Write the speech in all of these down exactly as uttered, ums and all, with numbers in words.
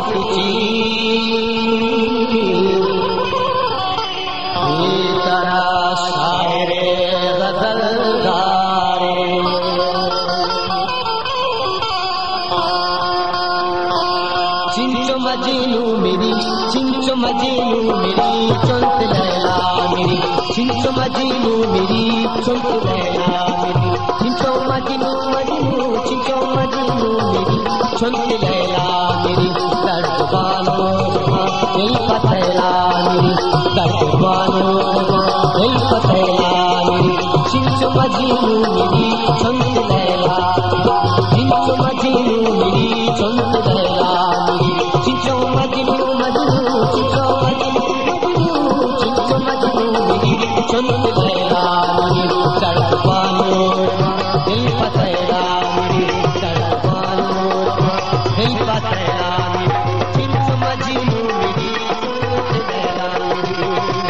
की तेरा शायरे गजलदारे चिंचो मजीनू मेरी चिंचो मजीनू मेरी चुंत लैला मेरी चिंचो मजीनू मेरी चुंत लैला मेरी चिंचो मजीनू मजीनू चिंचो मजीनू मेरी चुंत लैला मेरी दर्द बानो दिल पतला मेरी दर्द बानो दिल पतला मेरी चिंचो मजीनू मेरी चुंत लैला चिंचो मजीनू मेरी चुंत लैला मेरी चिंचो मजीनू मजीनू चिंचो मजीनू चिंचो मजीनू मेरी चुंत लैला मेरी दर्द बानो दिल पतला मेरी दर्द बानो दिल पतला मेरी चिंचो मजीनू मेरी चुंत लैला मेरी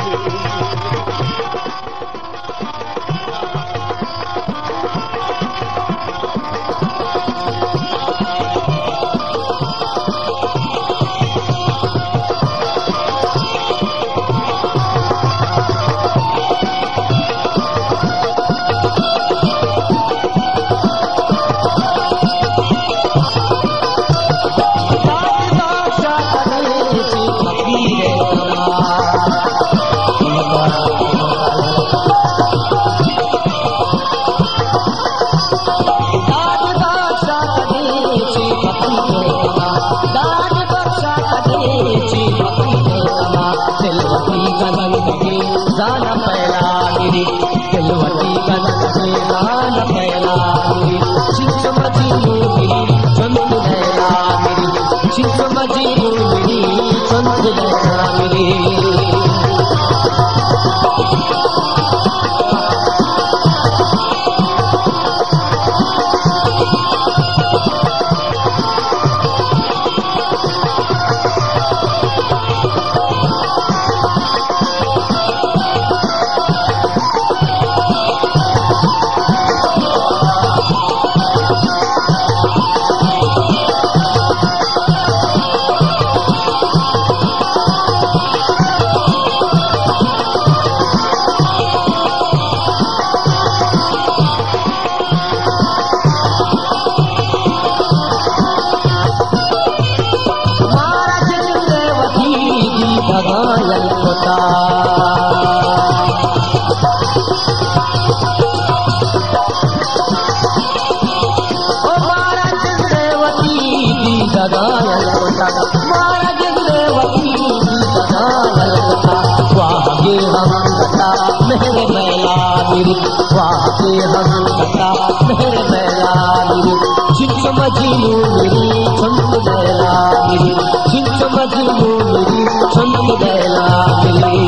जाना पहला मेरी दिलवती कनक से जाना पहला मेरी चिंच मजीनू मेरी चुंत लैला मेरी चिंच मजीनू मेरी चुंत लैला मेरी भगायल होता ओ मारा जिंदवती दी भगायल होता मारा जिंदवती दी भगायल होता वागे हम बता मेरे मैला मेरी वागे हम बता मेरे मैला मेरी चिंचो मजीनू मेरी चुंत लैला मेरी चिंचो मजीनू मेरी चुंत लैला मेरी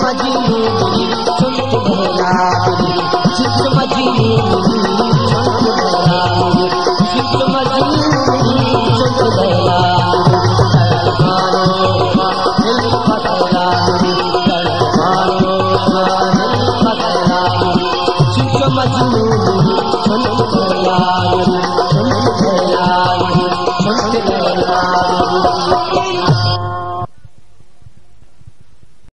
मजनू मिली सुनत लैला मिली चित मजनू मिली सुनत लैला मिली चित मजनू मिली सुनत लैला मानो दिल पतला मिली मानो दिल पतला मिली चित मजनू मिली सुनत लैला मिली सुनत लैला मिली सुनत लैला मिली